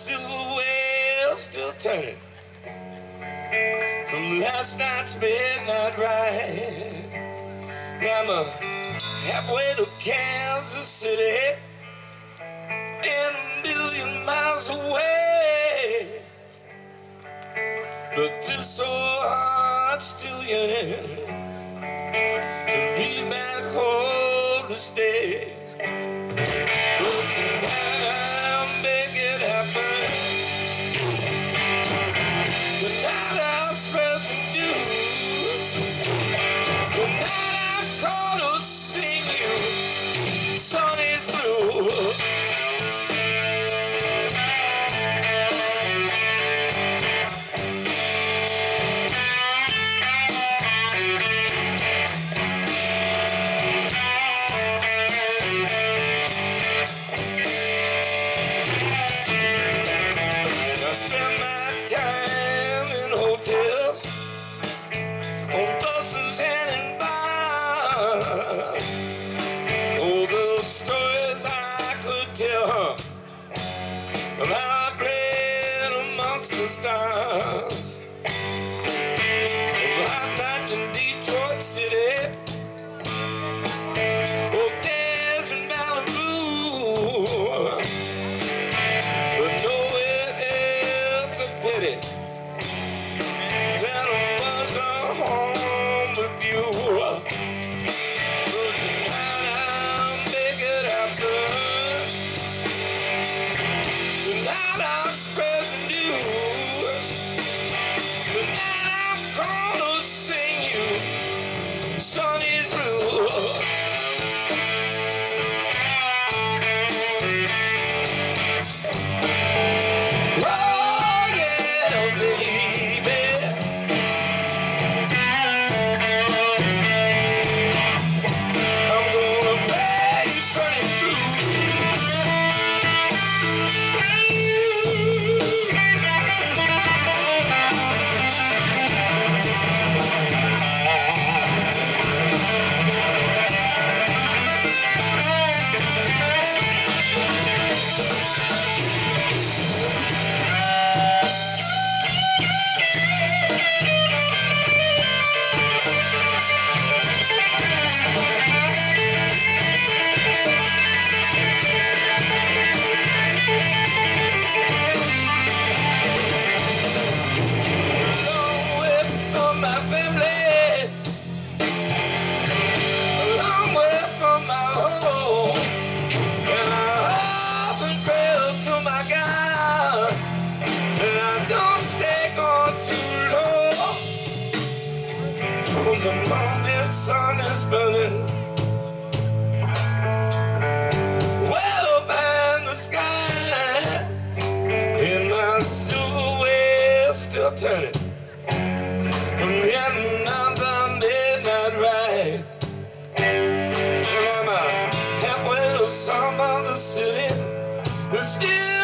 silhouette still turning from last night's midnight ride. Now I'm halfway to Kansas City and a million miles away, but this old heart's still yearning to be back home to stay. But tonight I'll make it happen. Tonight I'll spread the news. Tonight I'm gonna sing you Sonny's Blues. On buses and in bars, oh, the stories I could tell of how I played amongst the stars, of hot nights in Detroit City, of days in Malibu, but nowhere else a pity that I was home with you. But tonight I'll make it happen. Tonight I'll spread the news. Tonight I'm gonna sing you Sonny's Blues. The morning sun is burning well up in the sky, and my silhouette still turning from yet another midnight ride. And I'm halfway to some other city that's still